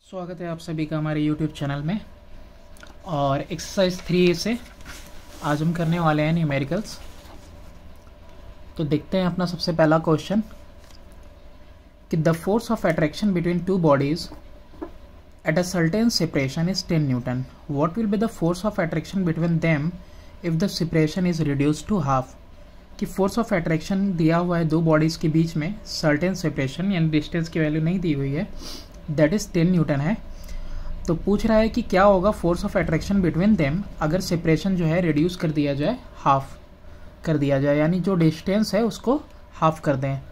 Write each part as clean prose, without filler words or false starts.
स्वागत है आप सभी का हमारे YouTube चैनल में। और एक्सरसाइज 3 से आज हम करने वाले हैं न्यूमेरिकल्स। तो देखते हैं अपना सबसे पहला क्वेश्चन कि the force of attraction between two bodies at a certain separation is 10 newton. What will be the force of attraction between them if the separation is reduced to half. कि force of attraction दिया हुआ है दो bodies के बीच में, certain separation यानी distance की वैल्यू नहीं दी हुई है, दैट इज 10 न्यूटन है। तो पूछ रहा है कि क्या होगा force of attraction between them अगर सेपरेशन जो है रिड्यूस कर दिया जाए, हाफ कर दिया जाए, यानी जो डिस्टेंस है उसको हाफ कर दें।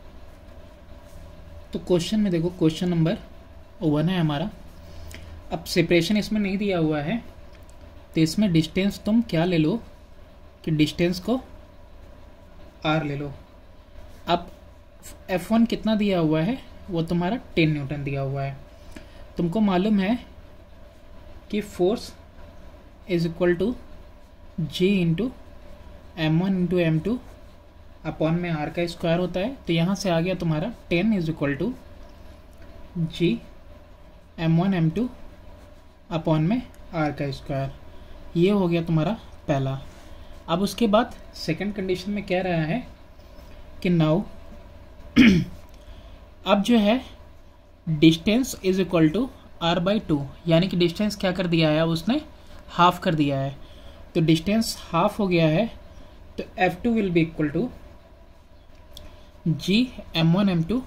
तो क्वेश्चन में देखो, क्वेश्चन नंबर 1 है हमारा। अब सेपरेशन इसमें नहीं दिया हुआ है तो इसमें डिस्टेंस तुम क्या ले लो कि डिस्टेंस को r ले लो। अब F1 कितना दिया हुआ है, वो तुम्हारा 10 न्यूटन दिया हुआ है। तुमको मालूम है कि force is equal to G into M1 into M2 upon में R का स्क्वायर होता है। तो यहाँ से आ गया तुम्हारा 10 is equal to G M1 M2 upon में R का स्क्वायर। ये हो गया तुम्हारा पहला। अब उसके बाद सेकंड कंडीशन में कह रहा है कि नाउ अब जो है distance is equal to r/2, यानी कि डिस्टेंस क्या कर दिया है, अब उसने हाफ कर दिया है। तो डिस्टेंस हाफ हो गया है तो F2 will be equal to G M1 M2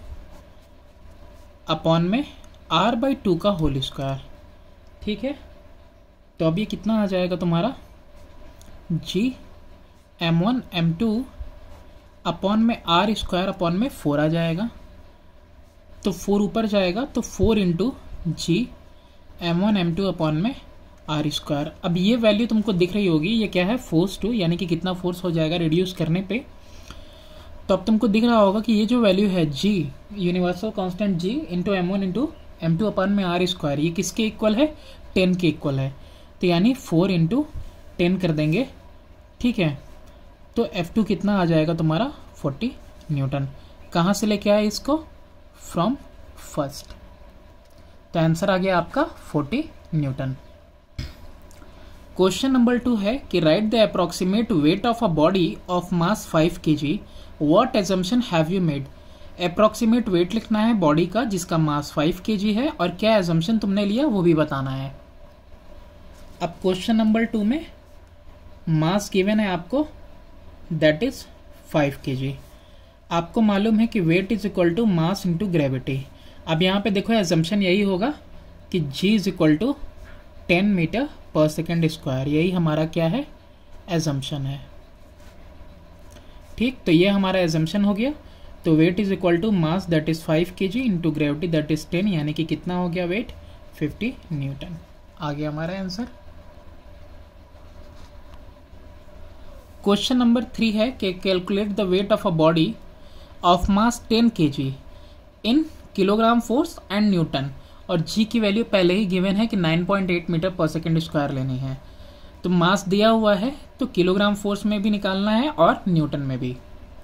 upon में r/2 का होल स्क्वायर। ठीक है, तो अब ये कितना आ जाएगा तुम्हारा जी M1 M2 अपॉन में R स्क्वायर अपॉन में 4 आ जाएगा। तो 4 ऊपर जाएगा तो 4 into G M1 M2 upon में R स्क्वायर। अब ये वैल्यू तुमको दिख रही होगी, ये क्या है, फोर्स 2, यानी कि कितना फोर्स हो जाएगा रिड्यूस करने पे। तो अब तुमको दिख रहा होगा कि ये जो वैल्यू है G universal constant G into M1 into M2 upon में R स्क्वायर, ये किसके इक्वल है, 10 के इक्वल है। तो यानी 4 इंटू 10 कर देंगे। ठीक है, तो F2 कितना आ जाएगा तुम्हारा 40 न्यूटन। कहाँ से लेके आए इसको, फ्रॉम फर्स्ट। तो आंसर आ गया आपका 40 न्यूटन। क्वेश्चन नंबर 2 है कि write the approximate weight of a body of mass 5 kg, what assumption have you made. Approximate weight लिखना है बॉडी का जिसका मास 5 kg है, और क्या एजम्पशन तुमने लिया वो भी बताना है। अब क्वेश्चन नंबर 2 में मास गिवन है आपको, दैट इज 5 kg। आपको मालूम है कि weight is equal to mass into gravity. अब यहाँ पे देखो एजम्पशन यही होगा कि g is equal to 10 metre पर सेकेंड स्क्वायर, यही हमारा क्या है, एजम्पशन है। ठीक, तो ये हमारा एजम्पशन हो गया। तो weight is equal to mass that is 5 kg into gravity that is 10, यानी कि कितना हो गया वेट, 50 न्यूटन। आ गया हमारा आंसर। क्वेश्चन नंबर 3 है कि calculate the weight of a body of mass 10 kg in kilogram force and newton, और जी की वैल्यू पहले ही गिवन है कि 9.8 मीटर पर सेकेंड स्क्वायर लेनी है। तो मास दिया हुआ है तो किलोग्राम फोर्स में भी निकालना है और न्यूटन में भी।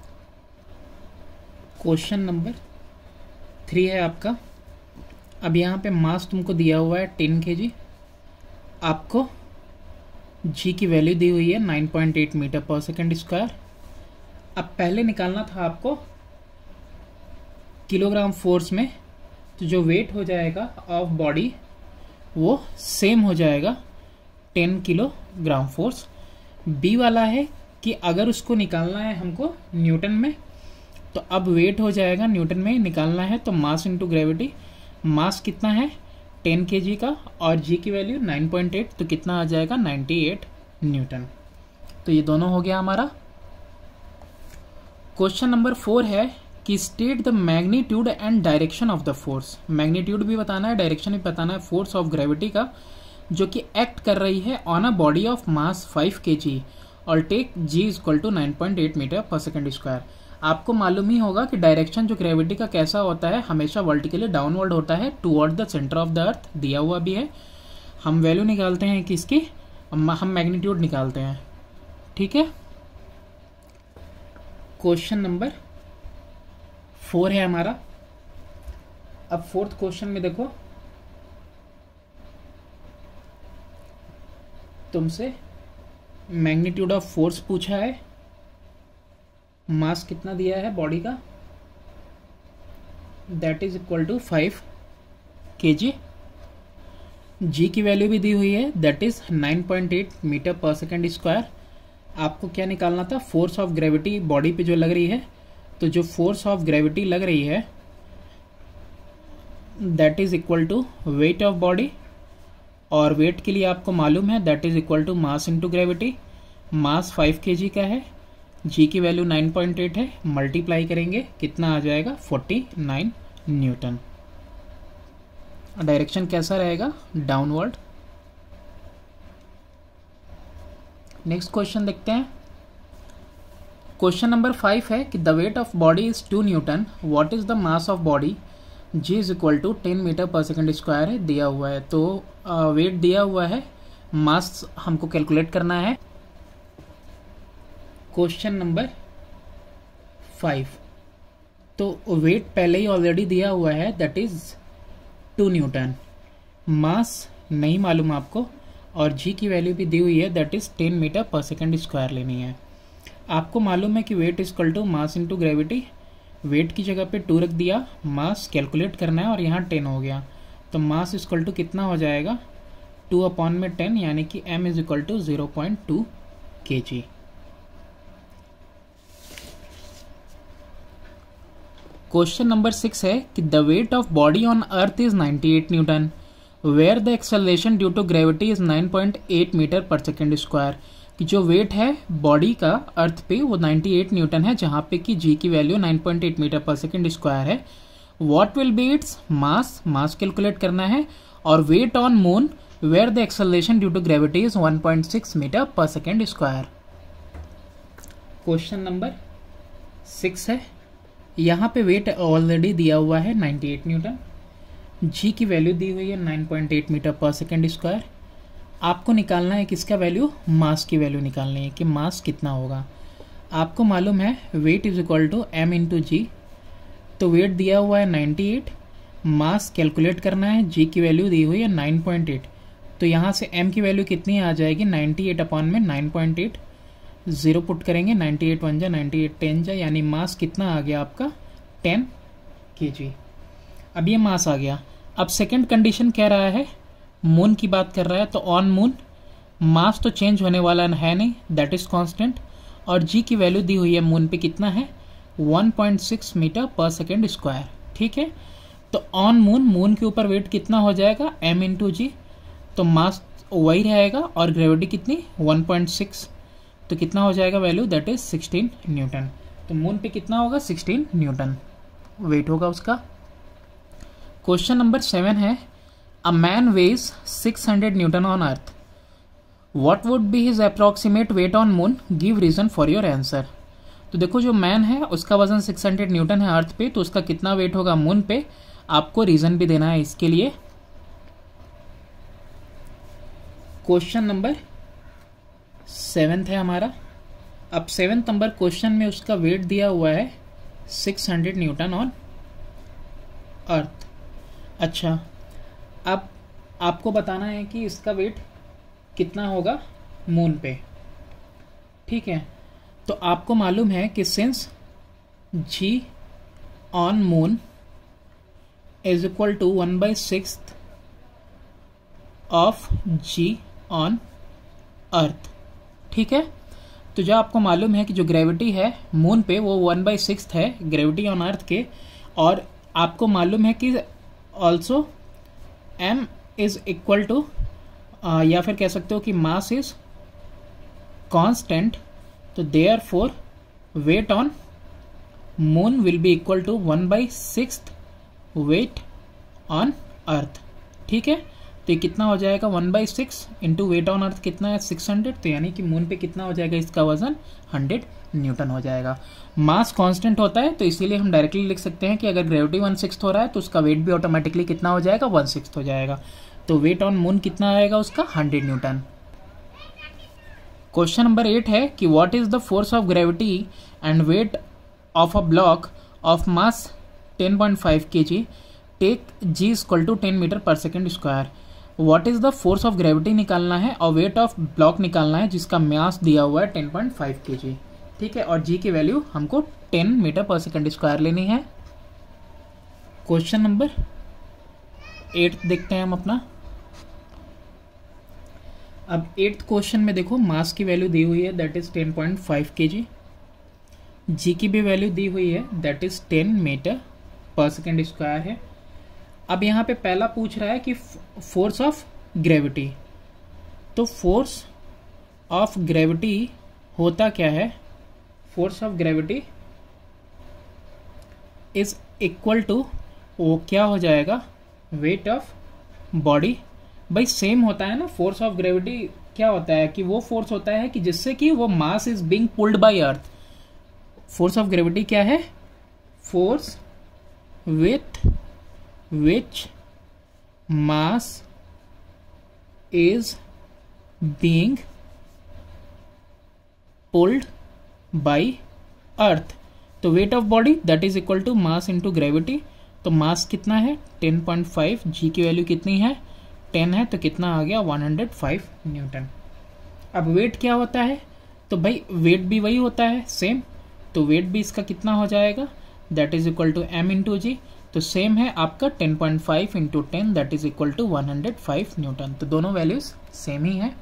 क्वेश्चन नंबर 3 है आपका। अब यहाँ पे मास तुमको दिया हुआ है 10 kg, आपको जी की वैल्यू दी हुई है 9.8 मीटर पर सेकेंड स्क्वायर। अब पहले निकालना था आपको किलोग्राम फोर्स में, तो जो वेट हो जाएगा ऑफ बॉडी वो सेम हो जाएगा 10 किलोग्राम फोर्स। बी वाला है कि अगर उसको निकालना है हमको न्यूटन में, तो अब वेट हो जाएगा न्यूटन में निकालना है, तो मास इंटू ग्रेविटी। मास कितना है 10 kg का और जी की वैल्यू 9.8, तो कितना आ जाएगा 98 न्यूटन। तो ये दोनों हो गया हमारा। क्वेश्चन नंबर 4 है कि state the magnitude and direction of the force. Magnitude भी बताना है, डायरेक्शन भी बताना है फोर्स ऑफ ग्रेविटी का, जो कि एक्ट कर रही है on a body of mass 5 kg और take G is equal to 9.8 metre पर सेकेंड स्क्वायर। आपको मालूम ही होगा कि डायरेक्शन जो ग्रेविटी का कैसा होता है, हमेशा वर्टिकली डाउनवर्ड होता है toward the centre of the earth, दिया हुआ भी है। हम वैल्यू निकालते हैं किसकी, हम मैग्नीट्यूड निकालते हैं। ठीक है, क्वेश्चन नंबर 4 है हमारा। अब फोर्थ क्वेश्चन में देखो तुमसे मैग्नीट्यूड ऑफ फोर्स पूछा है, मास कितना दिया है बॉडी का, that is equal to 5 kg। G की वैल्यू भी दी हुई है, दैट इज 9.8 मीटर पर सेकेंड स्क्वायर। आपको क्या निकालना था, फोर्स ऑफ ग्रेविटी बॉडी पे जो लग रही है, तो जो फोर्स ऑफ ग्रेविटी लग रही है that is equal to weight of body, और वेट के लिए आपको मालूम है that is equal to mass into gravity. Mass 5 kg का है, जी की वैल्यू 9.8 है, मल्टीप्लाई करेंगे कितना आ जाएगा 49 न्यूटन। डायरेक्शन कैसा रहेगा, डाउनवर्ड। नेक्स्ट क्वेश्चन देखते हैं। क्वेश्चन नंबर 5 है कि the weight of body is 2 newton, what is the mass of body, G is equal to 10 metre पर सेकेंड स्क्वायर है, दिया हुआ है। तो वेट दिया हुआ है, मास हमको कैलकुलेट करना है। क्वेश्चन नंबर 5, तो वेट पहले ही ऑलरेडी दिया हुआ है, दैट इज 2 न्यूटन। मास नहीं मालूम आपको, और जी की वैल्यू भी दी हुई है, दैट इज 10 मीटर पर सेकेंड स्क्वायर लेनी है। आपको मालूम है कि weight is equal to mass into gravity. Weight की जगह पे 2 रख दिया, मास कैलकुलेट करना है और यहाँ 10 हो गया, तो मास इज इक्वल टू कितना हो जाएगा 2/10, यानी कि m is equal to 0.2 kg। Question number 6 है कि the weight of body on earth is 98 newton, where the acceleration due to gravity is 9.8 metre पर सेकेंड स्क्वायर। कि जो वेट है बॉडी का अर्थ पे वो 98 न्यूटन है, जहां पे कि जी की वैल्यू 9.8 मीटर पर सेकेंड स्क्वायर है। What will be its mass, mass calculate करना है, और weight on moon where the acceleration due to gravity is 1.6 metre पर सेकेंड स्क्वायर। क्वेश्चन नंबर 6 है, यहाँ पे वेट ऑलरेडी दिया हुआ है 98 न्यूटन, जी की वैल्यू दी हुई है 9.8 मीटर पर सेकेंड स्क्वायर। आपको निकालना है किसका वैल्यू, मास की वैल्यू निकालनी है कि मास कितना होगा। आपको मालूम है weight is equal to m into G, तो वेट दिया हुआ है 98, मास कैलकुलेट करना है, जी की वैल्यू दी हुई है 9.8, तो यहाँ से m की वैल्यू कितनी आ जाएगी 98 अपॉन में 9.8, 0 पुट करेंगे, 98 1 जा 98 10 जा, यानी मास कितना आ गया आपका 10 kg। अब ये मास आ गया। अब सेकंड कंडीशन कह रहा है, मून की बात कर रहा है, तो ऑन मून मास तो चेंज होने वाला है नहीं, दैट इज कांस्टेंट, और जी की वैल्यू दी हुई है मून पे कितना है 1.6 मीटर पर सेकेंड स्क्वायर। ठीक है, तो ऑन मून, मून के ऊपर वेट कितना हो जाएगा m इंटू जी, तो मास वही रहेगा, और ग्रेविटी कितनी 1.6, तो कितना हो जाएगा वैल्यू, दैट इज 16 न्यूटन। तो मून पे कितना होगा 16 न्यूटन वेट होगा उसका। क्वेश्चन नंबर 7 है, a man weighs 600 newton on earth, what would be his approximate weight on moon, give reason for your answer. तो देखो जो मैन है उसका वजन 600 न्यूटन है अर्थ पे, तो उसका कितना वेट होगा मून पे, आपको रीजन भी देना है इसके लिए। क्वेश्चन नंबर 7 है हमारा। अब 7 नंबर क्वेश्चन में उसका वेट दिया हुआ है 600 न्यूटन ऑन अर्थ। अच्छा, अब आपको बताना है कि इसका वेट कितना होगा मून पे। ठीक है, तो आपको मालूम है कि since G on moon is equal to 1/6 of G on earth. ठीक है, तो जो आपको मालूम है कि जो ग्रेविटी है मून पे वो 1/6 है ग्रेविटी ऑन अर्थ के, और आपको मालूम है कि also m is equal to, या फिर कह सकते हो कि मास इज कांस्टेंट, तो therefore weight on moon will be equal to 1/6 weight on earth. ठीक है, तो ये कितना हो जाएगा 1/6 इंटू वेट ऑन अर्थ कितना है 600, तो यानी कि मून पे कितना हो जाएगा इसका वजन 100 न्यूटन हो जाएगा। मास कांस्टेंट होता है, तो इसीलिए हम डायरेक्टली लिख सकते हैं कि अगर ग्रेविटी 1/6 हो रहा है तो उसका वेट भी ऑटोमेटिकली कितना हो जाएगा 1/6 हो जाएगा, तो वेट ऑन मून कितना आएगा उसका 100 न्यूटन। क्वेश्चन नंबर 8 है कि what is the force of gravity and weight of a block of mass 10.5 kg, take g equal to 10 metre पर second square. What is the force of gravity निकालना है और weight of block निकालना है जिसका मास दिया हुआ है 10.5 kg। ठीक है, और जी की वैल्यू हमको 10 मीटर पर सेकंड स्क्वायर लेनी है। क्वेश्चन नंबर 8 देखते हैं हम अपना। अब 8th क्वेश्चन में देखो मास की वैल्यू दी हुई है दैट इज 10.5 kg, जी की भी वैल्यू दी हुई है दैट इज 10 मीटर पर सेकंड स्क्वायर है। अब यहाँ पे पहला पूछ रहा है कि फोर्स ऑफ ग्रेविटी, तो फोर्स ऑफ ग्रेविटी होता क्या है, force of gravity is equal to, वो क्या हो जाएगा, वेट ऑफ बॉडी। भाई सेम होता है ना, फोर्स ऑफ ग्रेविटी क्या होता है कि वो फोर्स होता है कि जिससे कि वो mass is being pulled by earth. Force of gravity क्या है, force with which mass is being pulled by earth। तो weight of body that is equal to mass into gravity. तो मास कितना है 10.5, जी की वैल्यू कितनी है 10 है, तो कितना आ गया 105 न्यूटन। अब वेट क्या होता है, तो भाई वेट भी वही होता है सेम, तो वेट भी इसका कितना हो जाएगा that is equal to M into G. तो सेम है आपका 10.5 into 10 that is equal to 105 newton. तो दोनों वैल्यूज सेम ही है।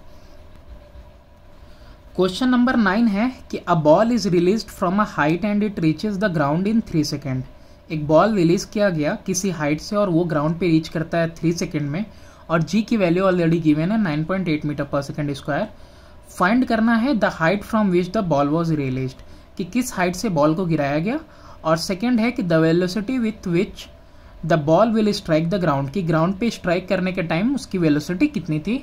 क्वेश्चन नंबर 9 है कि a ball is released from a height and it reaches the ground in 3 second. एक ball release किया गया किसी हाइट से और वो ग्राउंड पे रीच करता है 3 सेकेंड में, और जी की वैल्यू ऑलरेडी गिवन है 9.8 मीटर पर सेकेंड स्क्वायर। फाइंड करना है the height from which the ball was released, कि किस हाइट से बॉल को गिराया गया, और सेकेंड है कि the velocity with which the ball will strike the ground, की ग्राउंड पे स्ट्राइक करने के टाइम उसकी वेलोसिटी कितनी थी।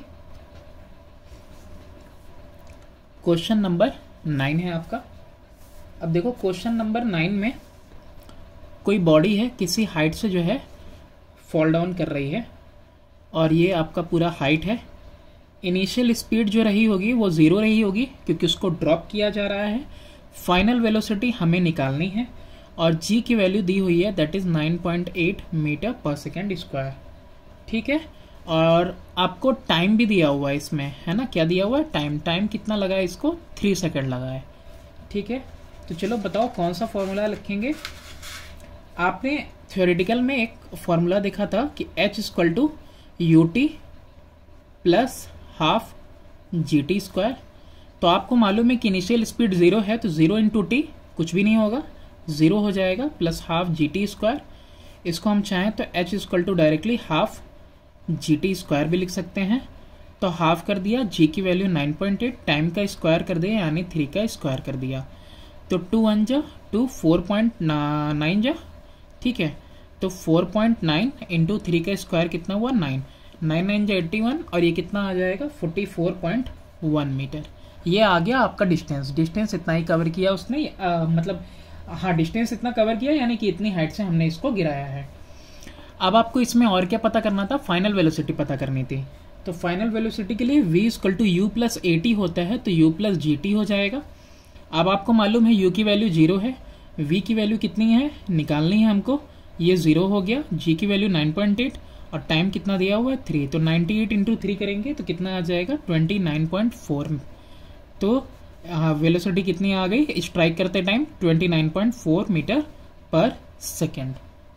क्वेश्चन नंबर 9 है आपका। अब देखो क्वेश्चन नंबर 9 में कोई बॉडी है किसी हाइट से जो है फॉल डाउन कर रही है, और ये आपका पूरा हाइट है। इनिशियल स्पीड जो रही होगी वो 0 रही होगी क्योंकि उसको ड्रॉप किया जा रहा है। फाइनल वेलोसिटी हमें निकालनी है, और जी की वैल्यू दी हुई है दैट इज 9.8 मीटर पर सेकेंड स्क्वायर। ठीक है, और आपको टाइम भी दिया हुआ है इसमें, है ना, क्या दिया हुआ है टाइम, टाइम कितना लगा है इसको 3 सेकेंड लगा है। ठीक है, तो चलो बताओ कौन सा फॉर्मूला लिखेंगे। आपने थ्योरेटिकल में एक फॉर्मूला देखा था कि h equal to u t plus half g t square. तो आपको मालूम है कि इनिशियल स्पीड 0 है, तो 0 इंटू टी कुछ भी नहीं होगा, 0 हो जाएगा, plus half g t square. इसको हम चाहें तो h equal to directly half g t square भी लिख सकते हैं। तो हाफ कर दिया, जी की वैल्यू 9.8, टाइम का स्क्वायर कर दिया यानी 3 का स्क्वायर कर दिया, तो 2 1 जा 2 4.9 जा। ठीक है, तो 4.9 इंटू 3 का स्क्वायर कितना हुआ 9, 9 9 जा 81, और ये कितना आ जाएगा 44.1 मीटर। ये आ गया आपका डिस्टेंस। डिस्टेंस इतना ही कवर किया उसने, मतलब हाँ डिस्टेंस इतना कवर किया यानी कि इतनी हाइट से हमने इसको गिराया है। अब आपको इसमें और क्या पता करना था, फाइनल वेलोसिटी पता करनी थी। तो फाइनल वेलोसिटी के लिए v equal to u plus a t होता है, तो u प्लस जी टी हो जाएगा। अब आपको मालूम है u की वैल्यू 0 है, v की वैल्यू कितनी है निकालनी है हमको, ये 0 हो गया, g की वैल्यू 9.8 और टाइम कितना दिया हुआ है 3, तो 98 इंटू 3 करेंगे तो कितना आ जाएगा 29.4। तो वेलोसिटी कितनी आ गई स्ट्राइक करते टाइम 29.4 मीटर पर सेकेंड।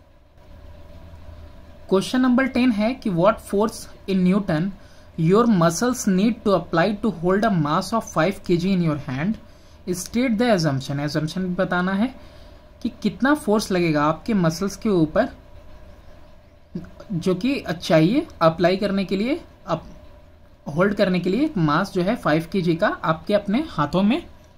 क्वेश्चन नंबर 10 है कि what force in newton your muscles need to apply to hold a mass of 5 kg in your hand, state the assumption. Assumption भी बताना है कि कितना फोर्स लगेगा आपके मसल्स के ऊपर जो कि चाहिए अप्लाई करने के लिए, होल्ड करने के लिए मास जो है 5 kg का आपके अपने हाथों में।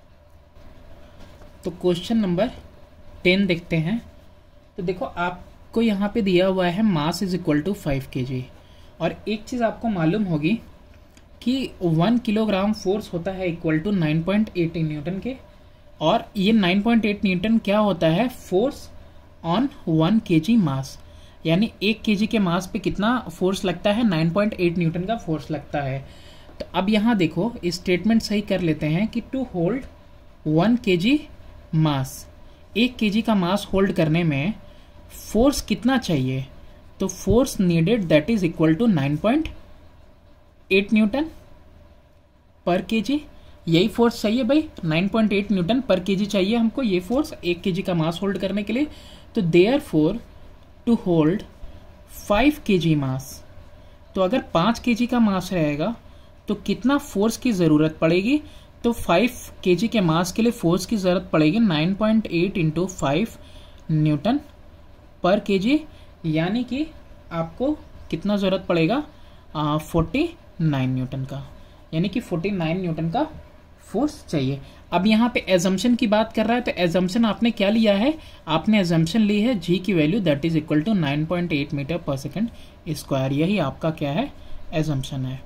तो क्वेश्चन नंबर 10 देखते हैं। तो देखो आपको यहाँ पे दिया हुआ है mass is equal to 5 kg, और एक चीज आपको मालूम होगी कि 1 किलोग्राम फोर्स होता है इक्वल टू 9.8 न्यूटन के, और ये 9.8 न्यूटन क्या होता है फोर्स ऑन 1 kg मास, यानी 1 kg के मास पे कितना फोर्स लगता है 9.8 न्यूटन का फोर्स लगता है। तो अब यहाँ देखो स्टेटमेंट सही कर लेते हैं कि to hold 1 kg mass, 1 kg का मास होल्ड करने में फोर्स कितना चाहिए, तो force needed that is equal to 9.8 8 newton per kg, यही फोर्स चाहिए भाई, 9.8 न्यूटन पर केजी चाहिए हमको ये फोर्स 1 केजी का मास होल्ड करने के लिए। तो therefore to hold 5 kg mass, तो अगर 5 केजी का मास रहेगा तो कितना फोर्स की ज़रूरत पड़ेगी, तो 5 केजी के मास के लिए फोर्स की ज़रूरत पड़ेगी 9.8 इंटू 5 न्यूटन पर केजी, यानी कि आपको कितना ज़रूरत पड़ेगा 49 न्यूटन का, यानी कि 49 न्यूटन का फोर्स चाहिए। अब यहाँ पे एजम्पशन की बात कर रहा है, तो एजम्पशन आपने क्या लिया है, आपने एजम्पशन ली है जी की value that is equal to 9.8 metre पर सेकेंड स्क्वायर, यही आपका क्या है एजम्पशन है।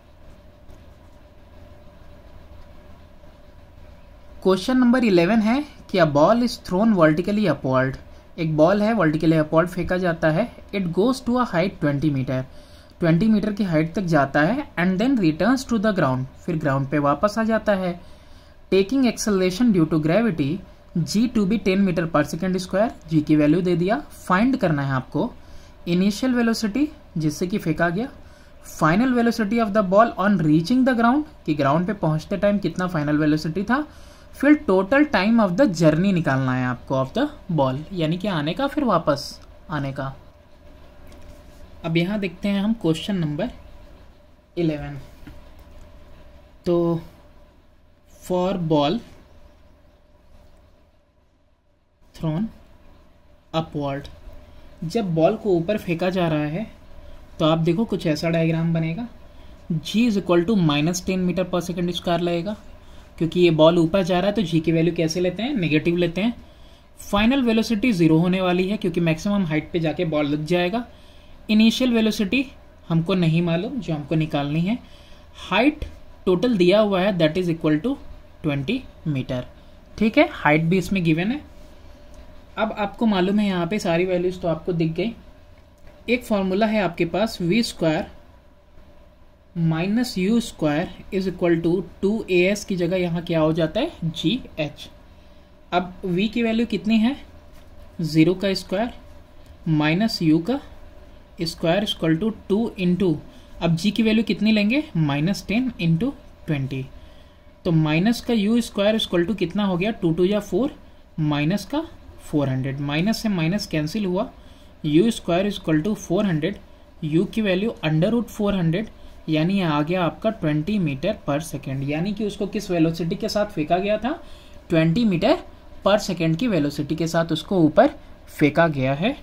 क्वेश्चन नंबर 11 है कि a ball is thrown vertically upward, एक बॉल है वर्टिकली अपवर्ड फेंका जाता है, it goes to a height 20 metre, 20 metre की हाइट तक जाता है and then returns to the ground, फिर ग्राउंड पे वापस आ जाता है। Taking acceleration due to gravity G to be 10 metre पर सेकेंड स्क्वायर, जी की वैल्यू दे दिया, फाइंड करना है आपको इनिशियल वेलोसिटी जिससे कि फेंका गया, final velocity of the ball on reaching the ground, कि ग्राउंड पे पहुंचते टाइम कितना फाइनल वेलोसिटी था, फिर total time of the journey निकालना है आपको ऑफ द बॉल, यानी कि आने का फिर वापस आने का। अब यहां देखते हैं हम क्वेश्चन नंबर 11। तो फॉर बॉल थ्रोन अपवर्ड, जब बॉल को ऊपर फेंका जा रहा है तो आप देखो कुछ ऐसा डायग्राम बनेगा, g is equal to -10 metre पर सेकेंड स्क्वायर लगेगा, क्योंकि ये बॉल ऊपर जा रहा है तो g की वैल्यू कैसे लेते हैं, नेगेटिव लेते हैं। फाइनल वेलोसिटी 0 होने वाली है क्योंकि मैक्सिमम हाइट पे जाके बॉल लग जाएगा। इनिशियल वेलोसिटी हमको नहीं मालूम, जो हमको निकालनी है। हाइट टोटल दिया हुआ है that is equal to 20 metre, ठीक है, हाइट भी इसमें गिवन है। अब आपको मालूम है यहाँ पे सारी वैल्यूज तो आपको दिख गई। एक फॉर्मूला है आपके पास v square minus u square is equal to 2as की जगह यहाँ क्या हो जाता है gh। अब v की वैल्यू कितनी है, 0 का स्क्वायर माइनस यू का स्क्वायर इक्वल टू 2 इंटू, अब g की वैल्यू कितनी लेंगे -10 इंटू 20, तो माइनस का यू स्क्वायर इक्वल टू कितना हो गया 2 2 या 4, माइनस का 400, माइनस से माइनस कैंसिल हुआ, u square equal to 400, u की वैल्यू √400, यानी आ गया आपका 20 मीटर पर सेकेंड, यानी कि उसको किस वेलोसिटी के साथ फेंका गया था, 20 मीटर पर सेकेंड की वेलोसिटी के साथ उसको ऊपर फेंका गया है।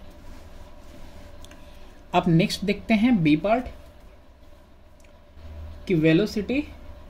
अब नेक्स्ट देखते हैं बी पार्ट कि वेलोसिटी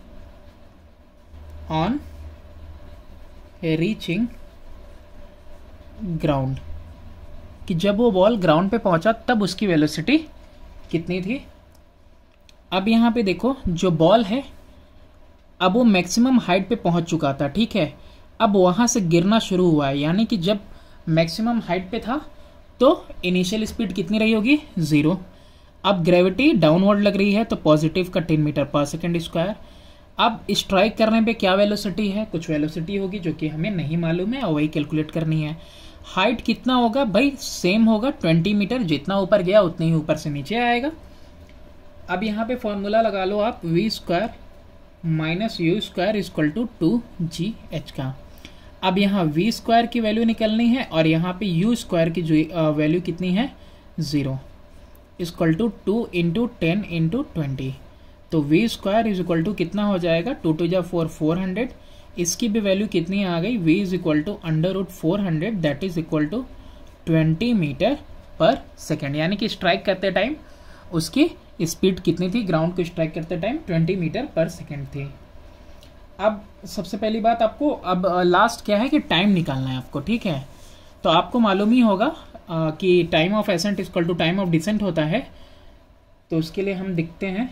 ऑन रीचिंग ग्राउंड, कि जब वो बॉल ग्राउंड पे पहुंचा तब उसकी वेलोसिटी कितनी थी। अब यहाँ पे देखो जो बॉल है अब वो मैक्सिमम हाइट पे पहुंच चुका था, ठीक है, अब वहां से गिरना शुरू हुआ है, यानी कि जब मैक्सिमम हाइट पे था तो इनिशियल स्पीड कितनी रही होगी 0। अब ग्रेविटी डाउनवर्ड लग रही है तो पॉजिटिव का 10 मीटर पर सेकेंड स्क्वायर। अब स्ट्राइक करने पे क्या वेलोसिटी है, कुछ वेलोसिटी होगी जो कि हमें नहीं मालूम है और वही कैलकुलेट करनी है। हाइट कितना होगा भाई, सेम होगा 20 मीटर, जितना ऊपर गया उतने ही ऊपर से नीचे आएगा। अब यहाँ पे फॉर्मूला लगा लो आप v square minus u square equal to 2gh का। अब यहाँ v स्क्वायर की वैल्यू निकलनी है और यहाँ पे u स्क्वायर की जो वैल्यू कितनी है 0 इक्वल टू 2 इंटू 10 इंटू 20, तो v square is equal to कितना हो जाएगा 2 2 जा 4 400, इसकी भी वैल्यू कितनी आ गई v is equal to √400 that is equal to 20 metre पर सेकेंड, यानी कि स्ट्राइक करते टाइम उसकी स्पीड कितनी थी, ग्राउंड को स्ट्राइक करते टाइम 20 मीटर पर सेकेंड थी। अब सबसे पहली बात आपको अब लास्ट क्या है कि टाइम निकालना है आपको, ठीक है, तो आपको मालूम ही होगा कि time of ascent equal to time of descent होता है। तो उसके लिए हम देखते हैं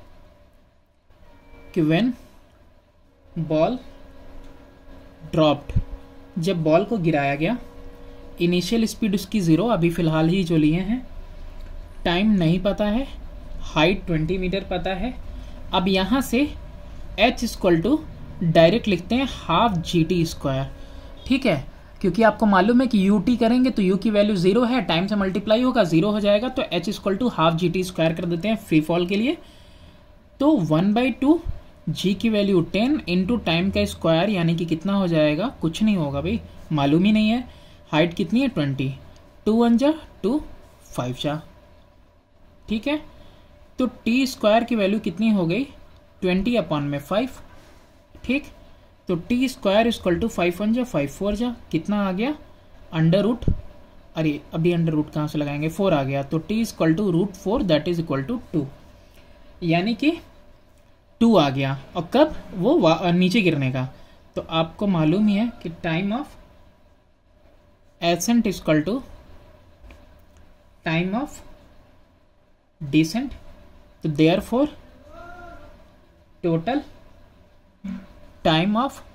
कि व्हेन बॉल ड्रॉप्ड, जब बॉल को गिराया गया, इनिशियल स्पीड उसकी 0 अभी फिलहाल ही जो लिए हैं, टाइम नहीं पता है, हाइट 20 मीटर पता है। अब यहाँ से h इक्वल टू डायरेक्ट लिखते हैं हाफ GT स्क्वायर, ठीक है, क्योंकि आपको मालूम है कि UT करेंगे तो U की वैल्यू 0 है, टाइम से मल्टीप्लाई होगा 0 हो जाएगा, तो h equal to half GT square कर देते हैं फ्री फॉल के लिए। तो 1/2 जी की वैल्यू 10 इंटू टाइम का स्क्वायर यानी कि कितना हो जाएगा, कुछ नहीं होगा भाई, मालूम ही नहीं है। हाइट कितनी है 20, 2 1 जा 2 5 जा, ठीक है। तो टी स्क्वायर की वैल्यू कितनी हो गई 20/5, ठीक। तो टी स्क्वायर इक्वल टू 5 1 जा 5 4 जा, कितना आ गया अंडर रूट, अरे अभी अंडर रूट कहाँ से लगाएंगे, 4 आ गया। तो t equal to √4 that is equal to 2, यानी कि 2 आ गया। और कब वो नीचे गिरने का, तो आपको मालूम ही है कि time of ascent equal to time of descent. तो therefore total time of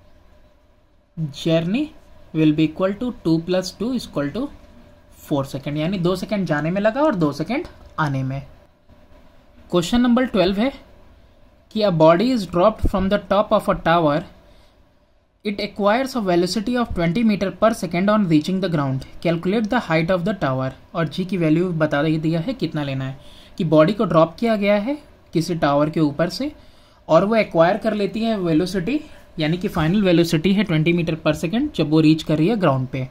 journey will be equal to 2 + 2 equal to 4 second, यानी 2 सेकेंड जाने में लगा और 2 सेकेंड आने में। क्वेश्चन नंबर 12 है कि a body is dropped from the top of a tower, it acquires a velocity of 20 metre पर second on reaching the ground, calculate the height of the tower. और जी की value बता दिया है, कितना लेना है कि बॉडी को ड्रॉप किया गया है किसी टावर के ऊपर से और वो एक्वायर कर लेती है वेलोसिटी, यानी कि फाइनल वेलोसिटी है 20 मीटर पर सेकेंड जब वो रीच कर रही है ग्राउंड पे।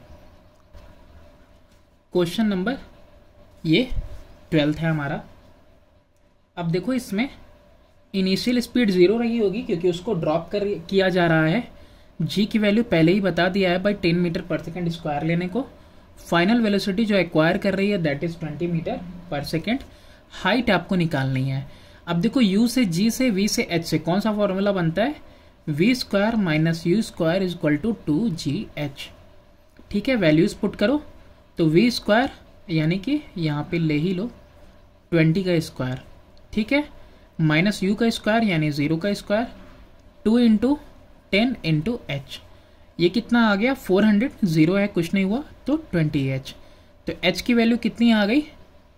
क्वेश्चन नंबर ये 12 है हमारा। अब देखो इसमें इनिशियल स्पीड 0 रही होगी क्योंकि उसको ड्रॉप किया जा रहा है। जी की वैल्यू पहले ही बता दिया है भाई 10 मीटर पर सेकेंड स्क्वायर लेने को। फाइनल वेलोसिटी जो एक्वायर कर रही है दैट इज 20 मीटर पर सेकेंड। हाइट आपको निकालनी है। अब देखो यू से जी से वी से एच से कौन सा फॉर्मूला बनता है, v² - u² equal to 2gh, ठीक है। वैल्यूज पुट करो तो v² यानी कि यहाँ पे ले ही लो 20 का स्क्वायर, ठीक है, माइनस u का स्क्वायर यानी 0 का स्क्वायर, 2 × 10 × h, ये कितना आ गया 400, 0 है कुछ नहीं हुआ तो 20h। तो h की वैल्यू कितनी आ गई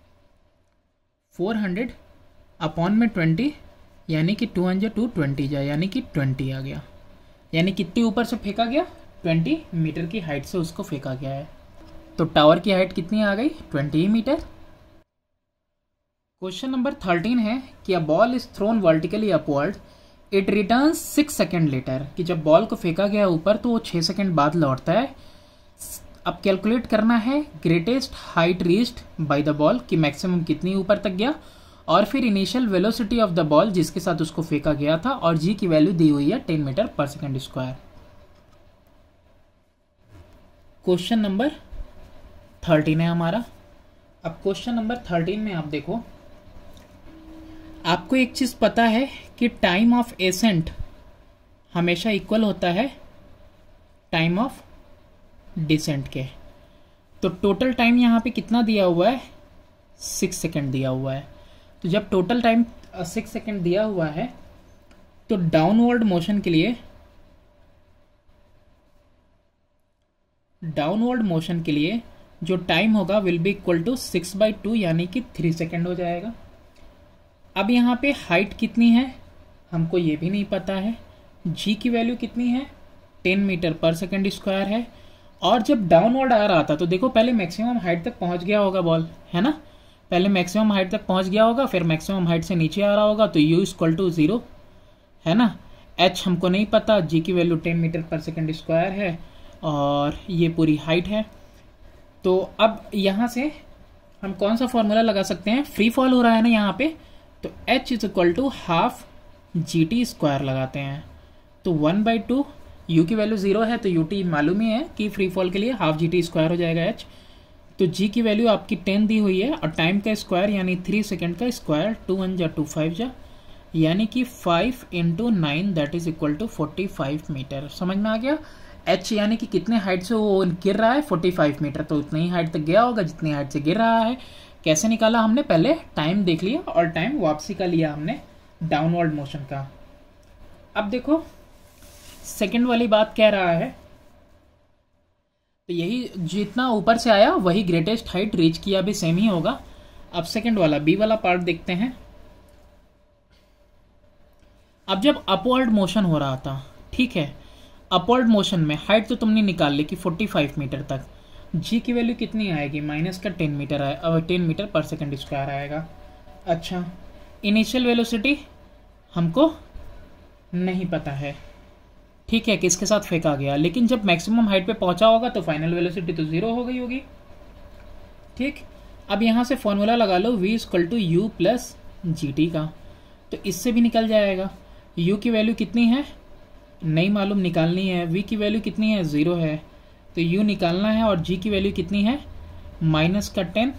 400/20 यानी कि 2 × 2 20 जा, यानी कि 20 आ गया। यानी कितनी ऊपर से फेंका गया 20 मीटर की हाइट से उसको फेंका गया है। तो टावर की हाइट कितनी आ गई 20 मीटर। क्वेश्चन नंबर 13 है कि a ball is thrown vertically upward, it return 6 second later, कि जब बॉल को फेंका गया ऊपर तो वो 6 सेकेंड बाद लौटता है। अब कैलकुलेट करना है greatest height reached by the ball, कि मैक्सिमम कितनी ऊपर तक गया, और फिर initial velocity of the ball जिसके साथ उसको फेंका गया था, और जी की वैल्यू दी हुई है 10 मीटर पर सेकेंड स्क्वायर। क्वेश्चन नंबर 13 है हमारा। अब क्वेश्चन नंबर 13 में आप देखो, आपको एक चीज पता है कि टाइम ऑफ एसेंट हमेशा इक्वल होता है टाइम ऑफ डिसेंट के। तो टोटल टाइम यहाँ पे कितना दिया हुआ है 6 सेकेंड दिया हुआ है। तो जब टोटल टाइम 6 सेकेंड दिया हुआ है तो डाउनवर्ड मोशन के लिए जो टाइम होगा विल बी इक्वल टू 6/2 यानी कि 3 सेकेंड हो जाएगा। अब यहाँ पे हाइट कितनी है हमको ये भी नहीं पता है। जी की वैल्यू कितनी है 10 मीटर पर सेकेंड स्क्वायर है। और जब डाउनवर्ड आ रहा था तो देखो पहले मैक्सिमम हाइट तक पहुंच गया होगा बॉल, है ना, पहले मैक्सिमम हाइट तक पहुंच गया होगा, फिर मैक्सिमम हाइट से नीचे आ रहा होगा तो u इक्वल टू 0 है ना। h हमको नहीं पता, g की वैल्यू 10 मीटर पर सेकेंड स्क्वायर है और ये पूरी हाइट है। तो अब यहाँ से हम कौन सा फॉर्मूला लगा सकते हैं, फ्री फॉल हो रहा है ना यहाँ पे, तो h is equal to half GT² लगाते हैं। तो 1/2 u की वैल्यू 0 है तो ut मालूम ही है कि फ्री फॉल के लिए हाफ GT² हो जाएगा h। तो g की वैल्यू आपकी 10 दी हुई है और टाइम का स्क्वायर यानी 3 सेकेंड का स्क्वायर, 2 1 जा 2 5 जा, यानी कि 5 × 9 that is equal to 45 metre. समझ में आ गया। h यानी कि कितने हाइट से वो गिर रहा है 45 मीटर, तो उतनी ही हाइट तक गया होगा जितनी हाइट से गिर रहा है। कैसे निकाला हमने, पहले टाइम देख लिया और टाइम वापसी का लिया हमने डाउनवर्ड मोशन का। अब देखो सेकेंड वाली बात कह रहा है तो यही जितना ऊपर से आया वही ग्रेटेस्ट हाइट रीच किया भी सेम ही होगा। अब सेकेंड वाला बी वाला पार्ट देखते हैं। अब जब अपवर्ड मोशन हो रहा था, ठीक है, अपवर्ड मोशन में हाइट तो तुमने निकाल ली कि 45 मीटर तक, जी की वैल्यू कितनी आएगी -10 मीटर 10 मीटर पर सेकेंड स्क्वायर आएगा। अच्छा, इनिशियल वेलोसिटी हमको नहीं पता है, ठीक है, किसके साथ फेंका गया। लेकिन जब मैक्सिमम हाइट पे पहुंचा होगा तो फाइनल वेलोसिटी तो 0 हो गई होगी। ठीक, अब यहाँ से फॉर्मूला लगा लो v equal to u plus g t का, तो इससे भी निकल जाएगा। u की वैल्यू कितनी है नहीं मालूम, निकालनी है। v की वैल्यू कितनी है 0 है, तो u निकालना है। और g की वैल्यू कितनी है -10,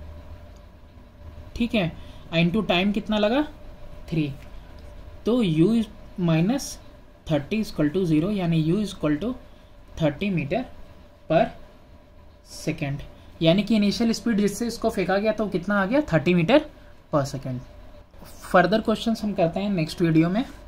ठीक है, इंटू टाइम कितना लगा 3, तो u माइनस 30 इक्वल टू 0, यानी u इक्वल टू 30 मीटर पर सेकेंड। यानी कि इनिशियल स्पीड जिससे इसको फेंका गया तो कितना आ गया 30 मीटर पर सेकेंड। फर्दर क्वेश्चंस हम करते हैं नेक्स्ट वीडियो में।